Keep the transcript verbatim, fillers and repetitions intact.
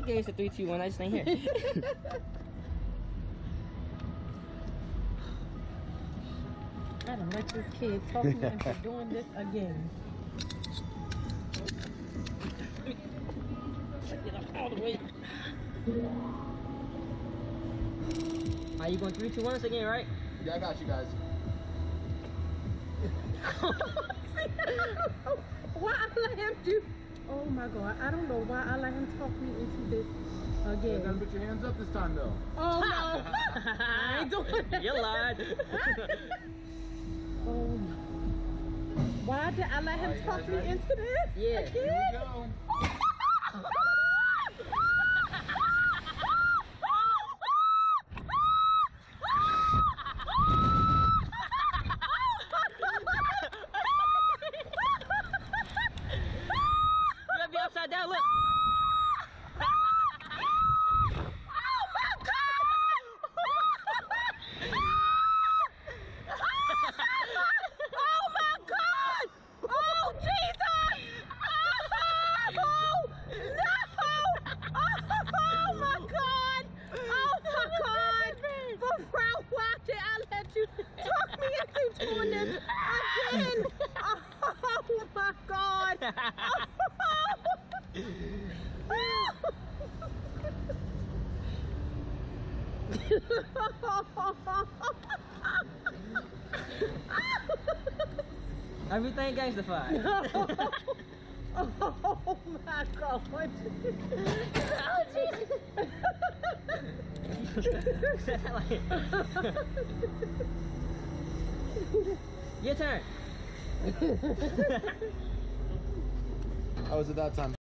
Okay, it's a three, two, one. I just ain't here. I don't let this kid talk me into doing this again. Get up all the way. Are you going three, two, one again, right? Yeah, I got you guys. Why I let him do? Oh my God! I don't know why I let him talk me into this again. You gotta put your hands up this time, though. Oh no! I ain't doing that. You lied. Oh. Why did I let him right, talk me ready? into this? Yeah. Again? Here we go. You gotta be upside down, look. Doing this again. Oh my God. Everything gangstified. Oh my God. Oh Jesus. Your turn. I was at that time.